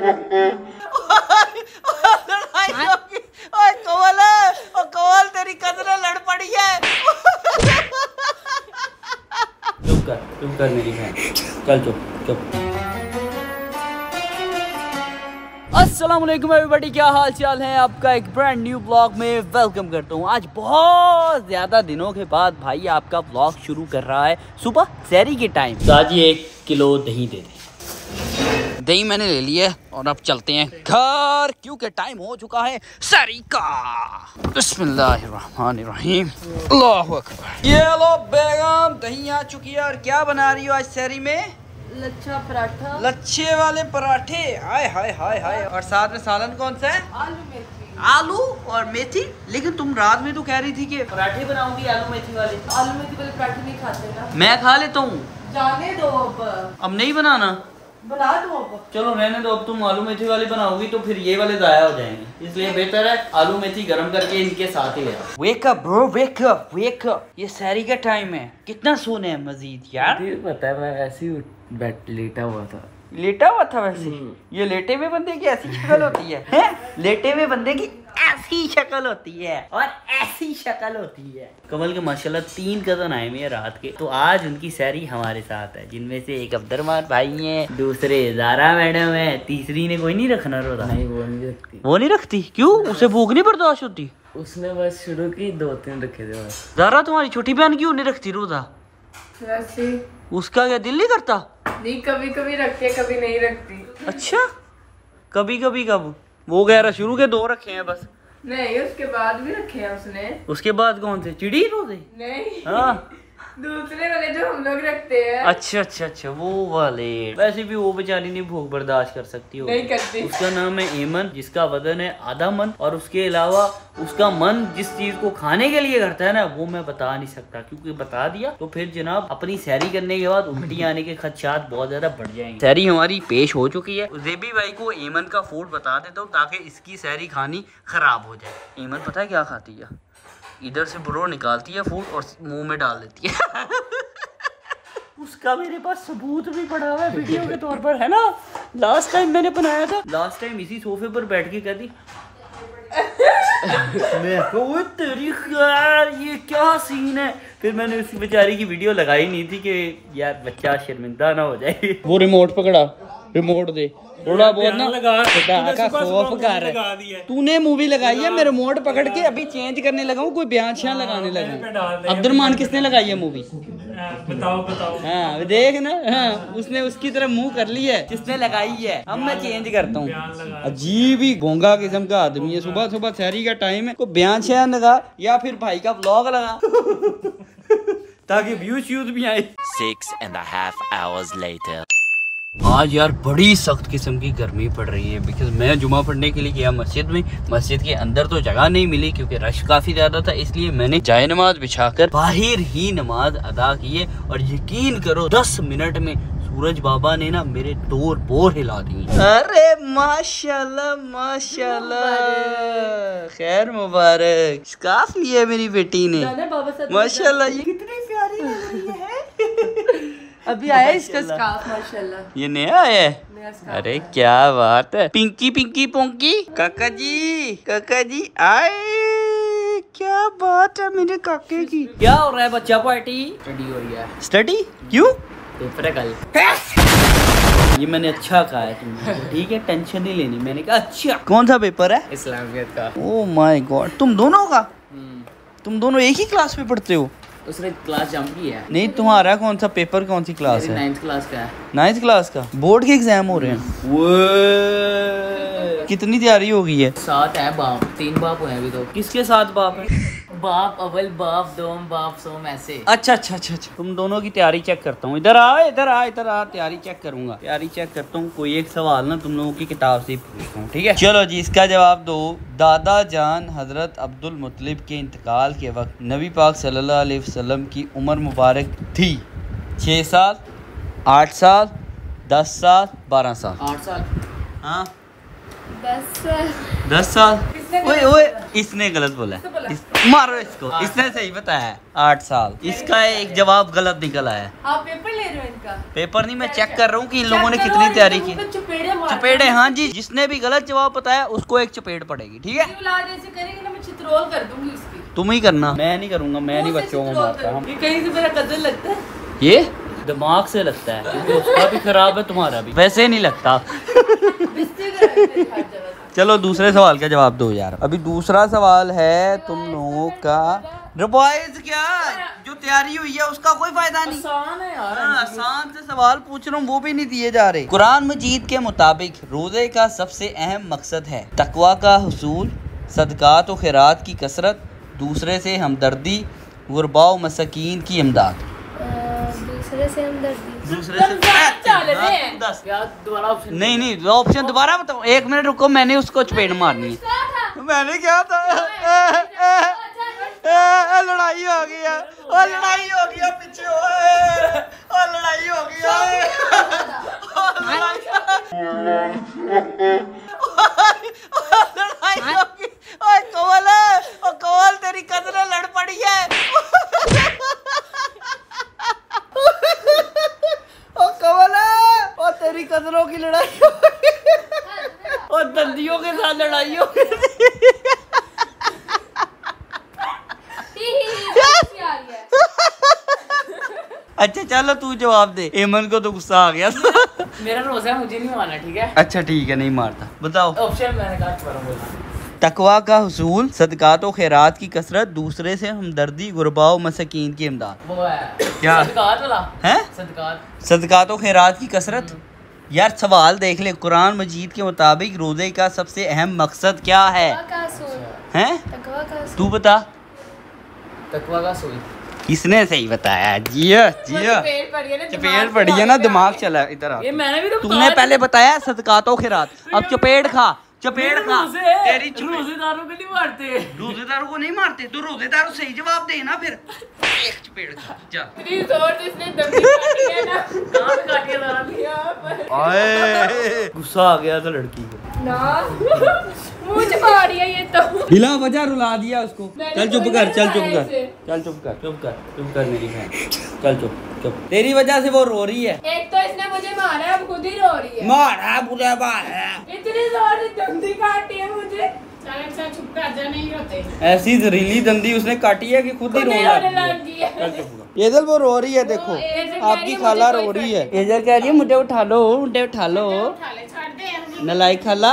कवल तेरी कदरें लड़ पड़ी है। चुप कर मेरी बहन, चल चुप। अस्सलाम वालेकुम एवरीबॉडी, क्या हाल चाल है आपका। एक ब्रांड न्यू ब्लॉग में वेलकम करता हूँ। आज बहुत ज़्यादा दिनों के बाद भाई आपका ब्लॉग शुरू कर रहा है सुबह सहरी के टाइम। तो आज ये 1 किलो दही दे दे। दही मैंने ले लिया है और अब चलते हैं घर, क्योंकि टाइम हो चुका है सहरी का। बिस्मिल्लाहिर्रहमानिर्रहीम, अल्लाहु अकबर। ये लो बेगम, दही आ चुकी है। और क्या बना रही हो आज सहरी में? लच्छा पराठा, लच्छे वाले पराठे। हाय हाय हाय हाय। और साथ में सालन कौन सा है? आलू मेथी। आलू और मेथी। लेकिन तुम रात में तो कह रही थी कि पराठे बनाऊंगी आलू मेथी वाले। आलू मेथी वाले पराठे नहीं खाते ना। मैं खा लेता हूँ। जाने दो अब नहीं बनाना। बना दो अब। चलो रहने दो। अब तुम आलू मेथी वाली बनाओगी तो फिर ये वाले जाया हो जाएंगे, इसलिए बेहतर है आलू मेथी गरम करके इनके साथ ही ले आओ। Wake up bro, wake up wake up. ये सहरी का टाइम है। कितना सोने हैं मजीद यार? पता है, मैं ऐसे ही बैठ लेटा हुआ था। लेटा हुआ था वैसे? ये लेटे हुए बंदे की ऐसी शक्ल होती है, हैं? लेटे हुए बंदे की ऐसी शक्ल होती है और ऐसी शक्ल होती है। कमल के माशाल्लाह 3 कज़न आए हुए हैं रात के, तो आज उनकी सहरी हमारे साथ है, जिनमें से एक अब्दुर्रहमान भाई हैं, दूसरे ज़ारा मैडम है, तीसरी ने कोई नहीं रखना रोज़ा। नहीं, वो नहीं रखती। वो नहीं रखती? क्यों? उसे भूख नहीं बर्दाश्त होती? उसने बस शुरू की 2-3 रखे थे बस। ज़ारा तुम्हारी छोटी बहन क्यों नहीं रखती रोज़ा? वैसे उसका क्या दिल नहीं करता? नहीं, कभी कभी रखती है, कभी नहीं रखती। अच्छा, कभी कभी कब? वो कह रहा शुरू के 2 रखे हैं बस। नहीं, उसके बाद भी रखे हैं उसने। उसके बाद कौन से? चिड़ी रोजे? नहीं, हाँ दूसरे वाले जो हम लोग रखते हैं। अच्छा, वो वाले। वैसे भी वो बेचारी नहीं भूख बर्दाश्त कर सकती हो। नहीं करती। उसका नाम है एमन, जिसका वजन है आधा मन, और उसके अलावा उसका मन जिस चीज को खाने के लिए करता है ना, वो मैं बता नहीं सकता, क्योंकि बता दिया तो फिर जनाब अपनी सहरी करने के बाद उल्टी आने के खदशात बहुत ज्यादा बढ़ जाएंगे। सहरी हमारी पेश हो चुकी है। जेबी भाई को एमन का फूड बता देता हूँ ताकि इसकी सहरी खानी खराब हो जाए। एमन पता है क्या खाती है? इधर से ब्रो निकालती है फूड और मुंह में डाल देती है। उसका मेरे पास सबूत भी पड़ा हुआ है वीडियो के तौर पर, है ना? लास्ट टाइम मैंने बनाया था, लास्ट टाइम इसी सोफे पर बैठ के कहती मैं तेरी यार ये क्या सीन है। फिर मैंने उस बेचारी की वीडियो लगाई नहीं थी कि यार बच्चा शर्मिंदा ना हो जाए। वो रिमोट पकड़ा, रिमोट दे थोड़ा बहुत ना लगा खौफ कर। तूने मूवी लगाई है, मैं रिमोट पकड़ के अभी चेंज करने लगा हूँ, कोई बयान शान लगाने लगा हूँ। अब्दुर्रहमान किसने लगाई है मूवी? बताओ। हाँ देख ना, हाँ उसने उसकी तरफ मुंह कर लिया है, किसने लगाई है। अब मैं चेंज करता हूँ। अजीब ही गोंगा किस्म का आदमी है। सुबह सुबह सहरी का टाइम है, कोई बयान शान लगा या फिर भाई का व्लॉग लगा ताकि व्यूज भी आए। 6.5 hours later. आज यार बड़ी सख्त किस्म की गर्मी पड़ रही है, बिकॉज मैं जुमा पढ़ने के लिए गया मस्जिद में। मस्जिद के अंदर तो जगह नहीं मिली क्योंकि रश काफी ज्यादा था, इसलिए मैंने जाए नमाज बिछाकर बाहर ही नमाज अदा की है। और यकीन करो 10 मिनट में सूरज बाबा ने ना मेरे डोर बोर हिला दी। अरे माशाल्लाह माशाल्लाह, खैर मुबारक। स्कार्फ लिया मेरी बेटी ने, माशाल्लाह। ये कितनी प्यारी लग रही है। अभी आया इसका स्कार्फ, माशाल्लाह। ये नया आया है? अरे क्या बात है। पिंकी पिंकी पोंकी, काका जी आए। क्या बात है मेरे काके की। क्या हो रहा है बच्चा? पार्टी स्टडी हो रही है। स्टडी क्यों? पेपर है कल। ये मैंने अच्छा कहा है तुमने, ठीक है टेंशन नहीं लेनी। मैंने कहा अच्छा। कौन सा पेपर है? इस्लामियत का। ओह माय गॉड, तुम दोनों का? तुम दोनों एक ही क्लास में पढ़ते हो? उसने क्लास जंप की है। नहीं, तुम्हारा कौन सा पेपर, कौन सी क्लास है? 9th क्लास का है। 9th क्लास का? बोर्ड के एग्जाम हो रहे हैं? वो कितनी तैयारी हो गई है? 7 है बाप, 3 बाप हुए अभी तो। किसके साथ बाप है? बाप अव्वल, बाप दोम, बाप सोम, ऐसे। अच्छा। तुम दोनों की तैयारी चेक करता हूँ। इधर आ, तैयारी चेक करूंगा। तैयारी चेक करता हूँ। कोई एक सवाल ना तुम लोगों की किताब से पूछता हूँ, ठीक है? चलो जी, इसका जवाब दो। दादा जान हजरत अब्दुल मुत्तलिब के इंतकाल के वक्त नबी पाक सल्लल्लाहु अलैहि वसल्लम की उम्र मुबारक थी? 6 साल, 8 साल, 10 साल, 12 साल? 8 साल। हाँ 10 साल। ओए ओए इसने गलत बोला है। मारो इसको, इसने सही बताया 8 साल। इसका एक जवाब गलत निकल आया। आप पेपर ले रहे हो इनका? पेपर नहीं, मैं चेक कर रहा हूँ कि इन लोगों ने कितनी तैयारी की। चपेड़े, हाँ जी, जिसने भी गलत जवाब बताया उसको एक चपेट पड़ेगी, ठीक है? करेंगे ना, मैं चित्रोल कर दूंगी उसकी। तुम ही करना, मैं नहीं करूंगा, मैं नहीं बच्चों को मारता। ये कहीं से मेरा कजन लगता है। ये दिमाग से लगता है, क्योंकि उसका भी खराब है, तुम्हारा भी। वैसे नहीं लगता। चलो दूसरे सवाल का जवाब दो यार। अभी दूसरा सवाल है तुम लोगों का। बॉयज क्या जो तैयारी हुई है उसका कोई फायदा नहीं। आसान है यार। आसान से सवाल पूछ रहा हूँ, वो भी नहीं दिए जा रहे। कुरान मजीद के मुताबिक रोजे का सबसे अहम मकसद है तकवा का हुसूल, सदकात व खैरात की कसरत, दूसरे से हमदर्दी, गुरबाओ मसकीन की इमदाद। दूसरे से हमदर्दी। दूसरे से दोबारा ऑप्शन नहीं ऑप्शन दोबारा बताओ। 1 मिनट रुको, मैंने उसको चपेट मारनी है। मैंने क्या था? लड़ाई हो गई है, लड़ाई हो गई है पीछे, लड़ाई हो गई है। लड़ाई हो गई। कवल तेरी कदरें लड़ पड़ी है। कवल और तेरी कदरों की लड़ाई हो गई और दंदियों के साथ लड़ाई हो गई। अच्छा चलो तू जवाब दे। एमन को तो गुस्सा आ गया। मेरा रोजा है, मुझे नहीं मारना, ठीक है? अच्छा ठीक है, नहीं मारता। बताओ। ऑप्शन मैंने कहा दोबारा बोलना। तकवा का हुसूल, सदकात व खैरात की कसरत, दूसरे से हमदर्दी, गुरबाओ मसकीन की इमदाद। वो है क्या? सदकात वाला है? सदकात व खैरात की कसरत। यार सवाल देख ले, कुरान मजीद के मुताबिक रोजे का सबसे अहम मकसद क्या है? हैं? तू बता। तकवा का सूल। किसने सही बताया? जिया जिया चपेट पड़ी है ना, दिमाग चला इधर आ। ये मैंने भी तो तुमने पहले बताया सदकात व खैरात, अब चपेट खा, चपेट खा। तेरी रोजेदारों को नहीं मारते। रोजेदारों को नहीं मारते तो रोजेदारों सही जवाब दे ना फिर। एक चपेट खा जा। गुस्सा आ गया था लड़की को ना मुझे मारी है ये तो। बिला वजह रुला दिया उसको। चल चुप कर, चल चुप कर, चल चुप कर, चुप कर, चुप कर मेरी बहन, चल चुप चुप। तेरी वजह से वो रो रही है। एक तो इसने मुझे मारा है, अब खुद ही रो रही है। मारा बुरा मारा, इतनी जोर से दंदी काटी है मुझे। चुप कर जा, नहीं रोते। ऐसी जहरीली दंदी उसने काटी है कि खुद ही रोने लगी है। चल चुप कर। एजल वो रो रही है, देखो आपकी खाला रो रही है। एजल कह रही है मुझे उठा लो, मुझे उठा लो। नलायक खाला।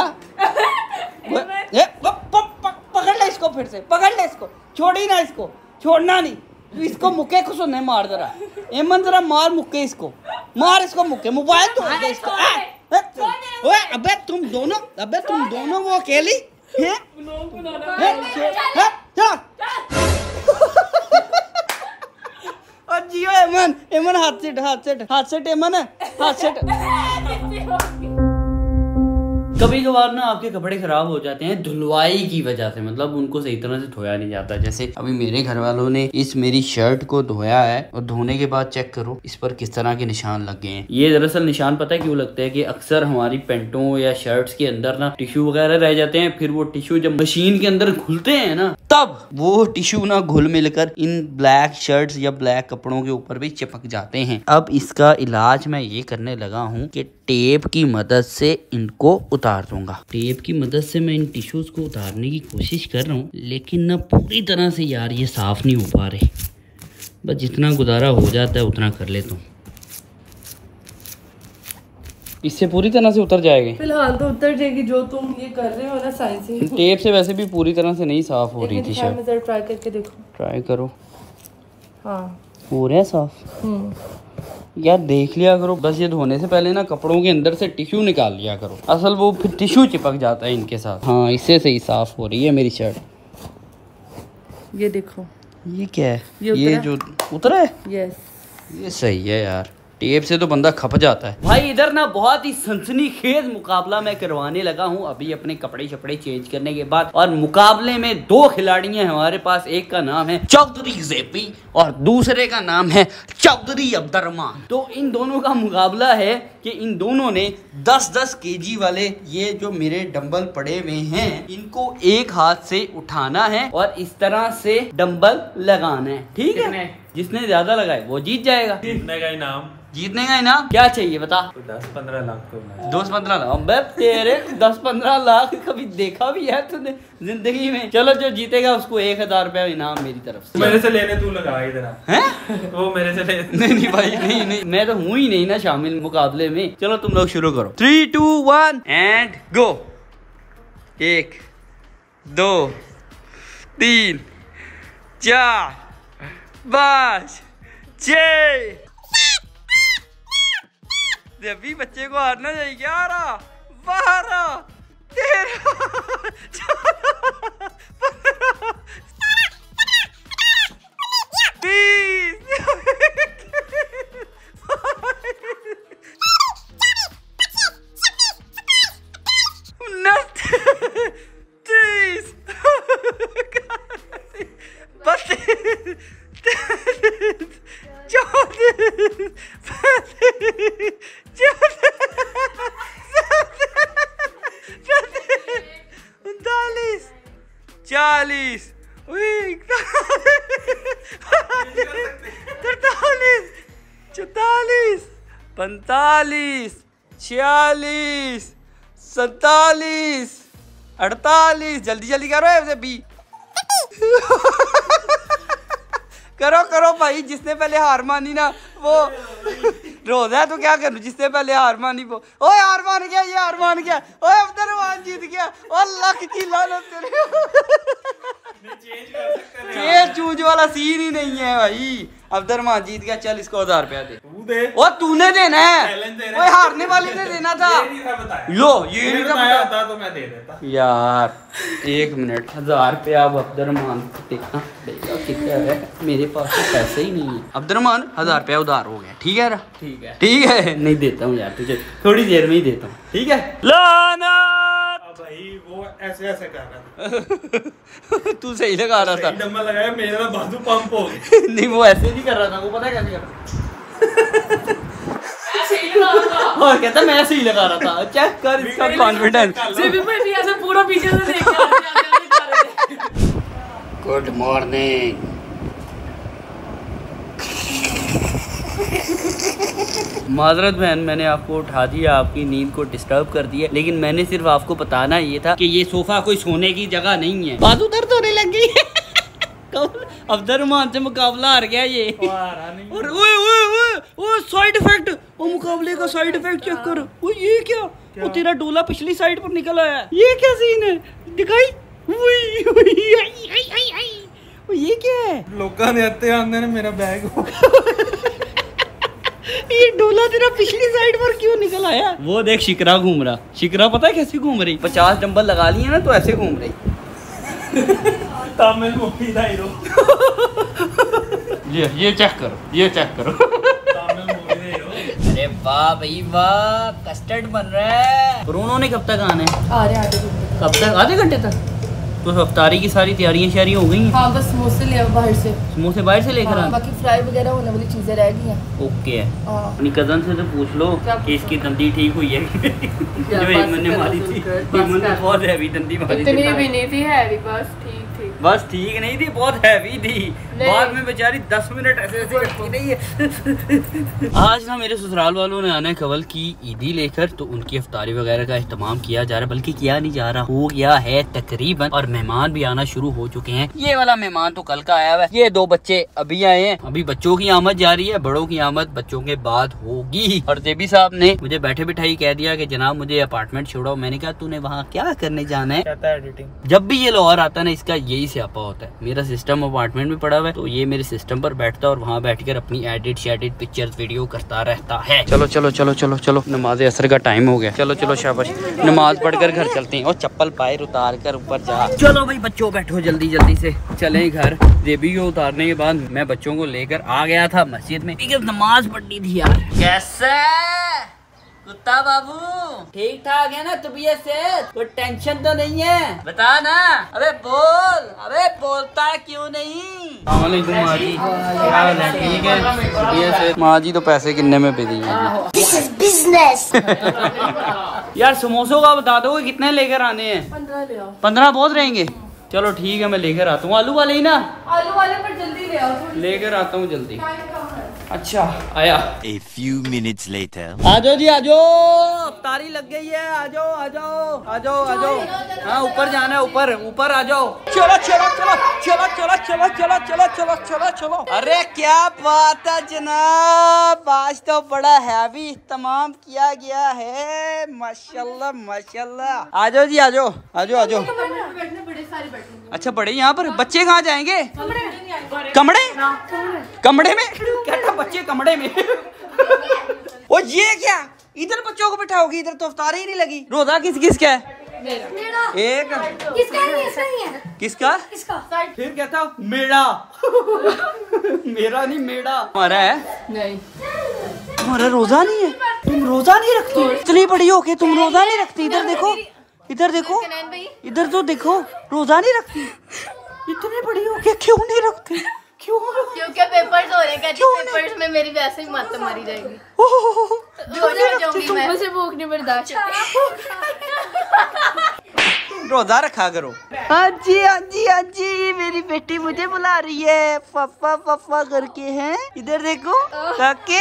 पकड़ ले इसको, फिर से पकड़ ले इसको, छोड़ी ना इसको, छोड़ना नहीं। तू इसको मुक्के को सुनने मार जरा। एमन जरा मार मुक्के इसको, मार इसको मुक्के। मोबाइल तोड़ दे इसको। ओए अबे तुम दोनों वो अकेली हैं? और जियो एमन हाथ सेट एमन हाथ सेट। कभी कभार ना आपके कपड़े खराब हो जाते हैं धुलवाई की वजह से, मतलब उनको सही तरह से धोया नहीं जाता। जैसे अभी मेरे घर वालों ने इस मेरी शर्ट को धोया है और धोने के बाद चेक करो इस पर किस तरह के निशान लग गए हैं। ये दरअसल निशान पता है क्यों लगते हैं कि अक्सर हमारी पैंटों या शर्ट्स के अंदर ना टिश्यू वगैरह रह जाते हैं। फिर वो टिश्यू जब मशीन के अंदर घुलते हैं ना, तब वो टिश्यू ना घुल मिलकर इन ब्लैक शर्ट्स या ब्लैक कपड़ों के ऊपर भी चिपक जाते हैं। अब इसका इलाज मैं ये करने लगा हूँ कि टेप की मदद से इनको उतार दूंगा। टेप की मदद से मैं इन टिश्यूज को उतारने की कोशिश कर रहा हूँ, लेकिन ना पूरी तरह से यार ये साफ नहीं हो पा रहे। बस जितना गुजारा हो जाता है उतना कर लेता हूँ। इससे पूरी तरह से उतर जाएगी। फिलहाल तो उतर जाएगी, जो तुम ये कर रहे हो ना साइंस। टेप से वैसे भी पूरी तरह से नहीं साफ हो रही थी शर्ट। ट्राई करके देखो। ट्राई करो। हाँ हो रहा है साफ। यार देख लिया करो, बस ये धोने से पहले ना कपड़ों के अंदर से टिश्यू निकाल लिया करो, असल वो फिर टिश्यू चिपक जाता है इनके साथ। हाँ इससे सही साफ हो रही है मेरी शर्ट। ये देखो, ये क्या है? ये जो उतरा है, यस ये सही है यार। टेप से तो बंदा खप जाता है। भाई इधर ना बहुत ही सनसनीखेज मुकाबला मैं करवाने लगा हूँ अभी अपने कपड़े शपड़े चेंज करने के बाद। और मुकाबले में 2 खिलाड़ी हैं हमारे पास, एक का नाम है चौधरी जेपी और दूसरे का नाम है चौधरी अब्दुर्रहमान। तो इन दोनों का मुकाबला है कि इन दोनों ने 10-10 केजी वाले ये जो मेरे डंबल पड़े हुए हैं इनको एक हाथ से उठाना है और इस तरह से डंबल लगाना है। ठीक है, जिसने ज्यादा लगाए वो जीत जाएगा। जीतने का इनाम क्या चाहिए बता? 10-15 लाख तो 10-15 लाख? अबे तेरे 10-15 लाख कभी देखा भी है तूने जिंदगी में? चलो जो जीतेगा उसको 1000 रुपया इनाम मेरी तरफ से। मेरे से लेने तू लगा इधर हैं? वो मेरे से ले। नहीं भाई नहीं, मैं तो हूँ ही नहीं ना शामिल मुकाबले में। चलो तुम लोग शुरू करो। 3, 2, 1 एंड गो। 1, 2, 3, 4, 5, 6। जब भी बच्चे को हारना चाहिए। 11, 12, 13, 14, 15, 40, 43, 45, 46, 47, 48। जल्दी जल्दी करो ऐसे भी। करो भाई, जिसने पहले हार मानी ना वो रोजा है तो क्या करूं, जिसने पहले हार मानी वो। ओए हार मान गया, ये हार मान गया। ओए अब्दुर्रहमान जीत गया। और लक की लानत तेरे। ये चूज वाला सीन ही नहीं है भाई। अब्दुर्रहमान जीत गया। चल इसको 1000 रुपया दे। और तूने देना है, ओए हारने वाले ने देना था। लो ये नहीं था तो मैं दे देता यार। 1 मिनट, 1000 रुपया अब अब्दुर्रहमान को देखना पड़ेगा कितना है। मेरे पास तो पैसे ही नहीं है। अब्दुर्रहमान 1000 रुपया उधार हो गया। ठीक है? ठीक है। नहीं देता हूँ यार तुझे, थोड़ी देर में ही देता हूँ। ठीक है? भाई वो ऐसे कर रहा था। तू सही लगा रहा था। डंबल लगाया, मेरा बाजू पंप हो गया। नहीं वो ऐसे नहीं कर रहा था, वो पता है कैसे कर रहा था। और कहता मैं ऐसे ही लगा रहा था। चेक कर इसका कॉन्फिडेंस। पूरा पीछे से देख के गुड मॉर्निंग। माजरत बहन, मैंने आपको उठा दिया, आपकी नींद को डिस्टर्ब कर दिया, लेकिन मैंने सिर्फ आपको बताना ये था कि ये सोफा कोई सोने की जगह नहीं है। बाजू दर्द होने लग गई है। अब्दुर्रहमान से मुकाबला हार गया ये। और ओए साइड इफेक्ट, वो मुकाबले का साइड इफेक्ट चेक कर। वो ये क्या? वो तेरा डोला पिछली साइड पर निकल आया। ये क्या सीन है? दिखाई। ये क्या है? लोगों ने आते मेरा बैग हो। ये डोला तेरा पिछली साइड पर क्यों निकल आया? वो देख शिकरा घूम रहा। शिकरा पता है कैसे घूम रही? 50 डंबल लगा लिए ना तो ऐसे घूम रही। तमिल मूवी था हीरो। ये चेक करो, ये चेक करो। तमिल मूवी था हीरो। अरे वाह भाई वाह, कस्टर्ड बन रहा है। और उन्होंने कब तक आना है? आ रहे आधे घंटे। कब तक? आधे घंटे तक? तो अफ्तारी की सारी तैयारियां शारियां हो गई हैं? हाँ, बस समोसे ले आओ बाहर से। समोसे बाहर से लेकर आना? बाकी फ्राई वगैरह होने वाली चीजें रह गई हैं। ओके है। हाँ। अपनी कजन से तो पूछ लो कि इसकी दंदी ठीक हुई है। जो इमन ने मारी थी, इमन ने बहुत हैवी दंदी मारी थी। इतनी भी नहीं थी हैवी, बस ठीक थी। बस ठीक नहीं थी, बहुत हैवी थी। बाद में बेचारी 10 मिनट ऐसे ऐसे करती रही है। आज ना मेरे ससुराल वालों ने आना है कवल की ईदी लेकर, तो उनकी इफ्तारी वगैरह का इस्तेमाम किया जा रहा है, बल्कि किया नहीं जा रहा, हो गया है तकरीबन। और मेहमान भी आना शुरू हो चुके हैं। ये वाला मेहमान तो कल का आया हुआ है। ये 2 बच्चे अभी आए हैं। अभी बच्चों की आमद जारी है, बड़ों की आमद बच्चों के बाद होगी। और जेबी साहब ने मुझे बैठे बिठाई कह दिया कि जनाब मुझे अपार्टमेंट छोड़ो। मैंने कहा तूने वहाँ क्या करने जाना है? कहता है एडिटिंग। जब भी ये लाहौर आता है ना, इसका यही स्यापा होता है। मेरा सिस्टम अपार्टमेंट में पड़ा हुआ है, है, तो ये मेरे सिस्टम पर बैठता है और वहाँ बैठकर अपनी एडिट शेडिट पिक्चर्स वीडियो करता रहता है। चलो चलो चलो चलो चलो, नमाज असर का टाइम हो गया। चलो चलो शाबाश, नमाज पढ़कर घर चलते हैं। और चप्पल पैर उतार कर ऊपर जा। चलो भाई बच्चों बैठो, जल्दी जल्दी से चलें घर। जेबी को उतारने के बाद मैं बच्चों को लेकर आ गया था मस्जिद में, नमाज पढ़नी थी यार। कैसे कुत्ता बाबू, ठीक ठाक है ना तबीयत से? कोई टेंशन तो नहीं है? बता ना। अबे बोल, अबे बोलता है क्यों नहीं? माँ जी, ठीक है तबीयत से? माँ जी तो पैसे किन्ने में दे दिए। This is business। यार समोसों का बता दो कितने लेकर आने हैं? 15 ले आओ। 15 बहुत रहेंगे? चलो ठीक है मैं लेकर आता हूँ। आलू वाले ही ना? आलू वाले पर जल्दी ले आओ। लेकर आता हूँ जल्दी। अच्छा आया। A few minutes later. आजो जी आजो, अफ्तारी लग गई है। आजो आजो आजो आजो। हाँ ऊपर जाना है, ऊपर ऊपर आ जाओ। चलो चलो चलो चलो चलो चलो चलो चलो चलो चलो चलो। अरे क्या बात है जनाब, आज तो बड़ा हैवी इत्तमाम किया गया है। माशाल्लाह माशाल्लाह। आजो जी आजो आजो आजो। अच्छा बड़े यहाँ पर बच्चे कहाँ जाएंगे? कमरे कमरे में क्या बच्चे कमरे में? ओ ये क्या, इधर बच्चों को बिठाओगी? इधर तो अफ्तारी ही नहीं लगी। रोजा किस किस का है? एक किसका? फिर क्या था? मेरा मेरा नहीं मेरा हमारा है। नहीं तुम्हारा रोजा नहीं है? तुम रोजा नहीं रखती? इतनी बड़ी हो के तुम रोजा नहीं रखती? इधर देखो, इधर देखो, इधर तो देखो, रोजा नहीं रखती। इतनी बड़ी हो के क्यों नहीं रखती? क्यों? क्योंकि पेपर्स हो रहे हैं, पेपर्स में मेरी वैसे ही मत मारी जाएगी। मुझे भूख नहीं बर्दाश्त। रोजा रखा करो। हाँ जी हाँ जी हाँ जी, मेरी बेटी मुझे बुला रही है, पापा पापा करके हैं। इधर देखो ताकि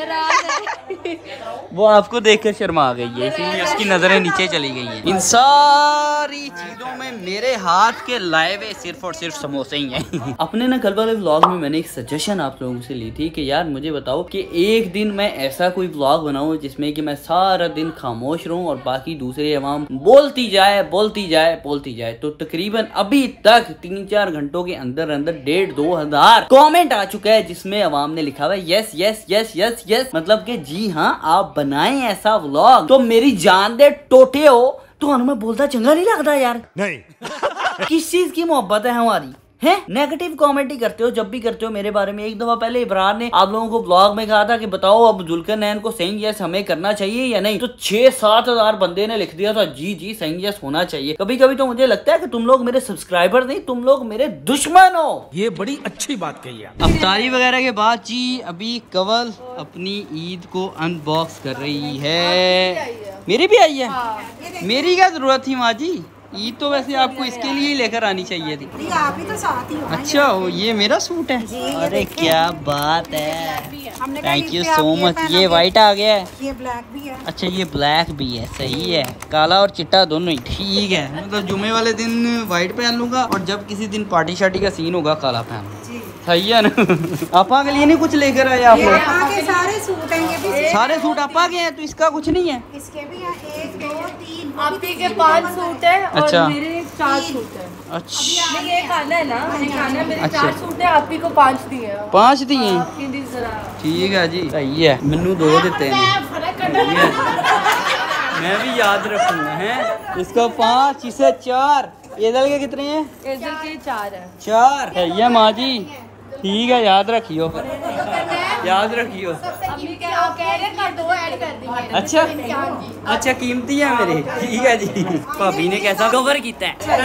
वो आपको देखकर शर्मा गई है, इसीलिए उसकी नजरें नीचे चली गई हैं। इन सारी चीजों में मेरे हाथ के लाए हुए सिर्फ और सिर्फ समोसे ही हैं। अपने ना कल वाले व्लॉग में मैंने एक सजेशन आप लोगों से ली थी कि यार मुझे बताओ कि एक दिन मैं ऐसा कोई व्लॉग बनाऊं जिसमें कि मैं सारा दिन खामोश रहूं और बाकी दूसरे अवाम बोलती जाए बोलती जाए बोलती जाए। तो तकरीबन अभी तक 3-4 घंटों के अंदर अंदर 1,500-2 हजार कमेंट आ चुका है जिसमें अवाम ने लिखा हुआ है yes yes yes yes yes, मतलब कि जी हाँ आप बनाएं ऐसा व्लॉग। तो मेरी जान दे टोटे हो तो मैं बोलता चंगा नहीं लगता यार? नहीं। किस चीज की मोहब्बत है हमारी? है नेगेटिव कमेंट ही करते हो जब भी करते हो मेरे बारे में। एक दफा पहले इब्रार ने आप लोगों को ब्लॉग में कहा था कि बताओ अब जुल्करनैन को सही यस हमें करना चाहिए या नहीं, तो 6-7 हजार बंदे ने लिख दिया था जी जी सही यस होना चाहिए। कभी कभी तो मुझे लगता है कि तुम लोग मेरे सब्सक्राइबर नहीं, तुम लोग मेरे दुश्मन हो। ये बड़ी अच्छी बात कही है। अफ्तारी वगैरह के बाद जी अभी कवल अपनी ईद को अनबॉक्स कर रही है। मेरी भी आई है? मेरी क्या जरूरत थी माँ जी, ईद तो वैसे आपको इसके लिए ही लेकर आनी चाहिए थी। आप भी तो साथ ही हो। अच्छा ये मेरा सूट है? अरे क्या बात है, थैंक यू सो मच। ये वाइट आ गया है, ये ब्लैक भी है। अच्छा ये ब्लैक भी है, सही है। काला और चिट्टा दोनों ही ठीक है। मतलब जुमे वाले दिन वाइट पहन लूंगा और जब किसी दिन पार्टी शार्टी का सीन होगा काला पहन लूंगा। सही है ना? आपा के लिए नहीं कुछ लेकर आए आप लोग? सारे सूट हैं, ये भी सारे सूट आपा के हैं तो इसका कुछ नहीं है? इसके भी हैं 1 2 3। आपके के 5 सूट है और अच्छा। मेरे 4 सूट है। अच्छा ये खाना है ना, ये खाना है। मेरे अच्छा। 4 सूट है, आप ही को 5 दिए हैं। 5 दिए? आपके लिए जरा ठीक है जी, सही है। मैनू 2 देते हैं, मैं भी याद रखूंगा। है इसको 5, इसे 4। एजल के कितने हैं? एजल के 4 है। 4 है ये माँ जी, ठीक है याद रखियो, याद रखियो। अच्छा अच्छा कीमती है मेरे, ठीक है जी। भाभी ने कैसा कवर किया है?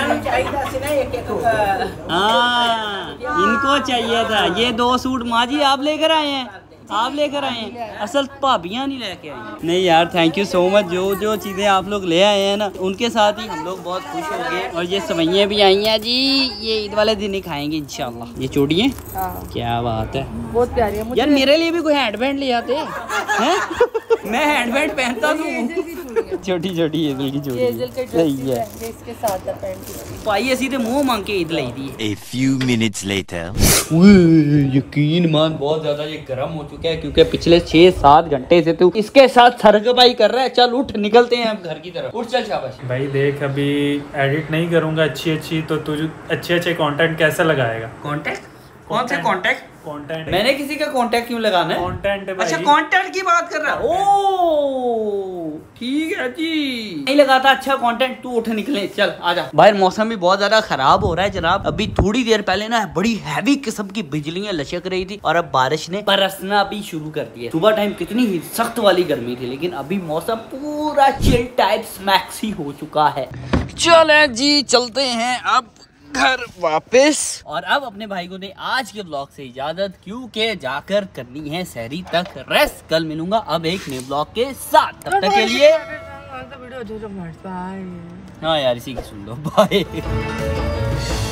हाँ इनको चाहिए था ये 2 सूट। माँ जी आप लेकर आए हैं? आप लेकर आए हैं? असल भाभियाँ नहीं लेके आई। नहीं यार थैंक यू सो मच। जो जो चीज़ें आप लोग ले आए हैं ना उनके साथ ही हम लोग बहुत खुश हो गए। और ये सवैयाँ भी आई हैं जी, ये ईद वाले दिन ही खाएंगे इंशाल्लाह। ये चूड़ियाँ क्या बात है, बहुत प्यारी है। यार मेरे लिए भी कोई हैंडबैंड ले आते हैं। मैं हैंडबैंड पहनता हूँ। छोटी छोटी एजल की चूड़ी सही है, इसके साथ है पैंट। भाई ऐसी तो मुँह मांग के ईद लाई दी। A few minutes later. यकीन मान बहुत ज्यादा ये गर्म हो चुका है क्योंकि पिछले 6-7 घंटे से तू इसके साथ सरगबाई कर रहा है। चल उठ निकलते हैं अब घर की तरफ, उठ चल शाबाश। भाई देख अभी एडिट नहीं करूंगा अच्छी तो तुझे अच्छे कंटेंट कैसे लगाएगा? कौन से कॉन्टेक्ट? कंटेंट। मैंने किसी का कॉन्टेक्ट क्यों लगाना है? कंटेंट अच्छा कंटेंट की बात कर रहा है। ओ ठीक है जी, नहीं लगाता अच्छा कंटेंट। तू उठ निकले, चल आजा। बाहर मौसम भी बहुत ज्यादा खराब हो रहा है जनाब। अभी थोड़ी देर पहले ना बड़ी हैवी किस्म की बिजलियां लचक रही थी और अब बारिश ने बरसना भी शुरू कर दिया। सुबह टाइम कितनी ही सख्त वाली गर्मी थी, लेकिन अभी मौसम पूरा चिल टाइप मैक्सी हो चुका है। चले जी चलते हैं अब घर वापस। और अब अपने भाई को दे आज के ब्लॉग से इजाजत, क्योंकि जाकर करनी है सहरी तक रेस्ट। कल मिलूंगा अब एक नए ब्लॉग के साथ, तब तक के लिए हाँ यार इसी की सुन लो, बाय।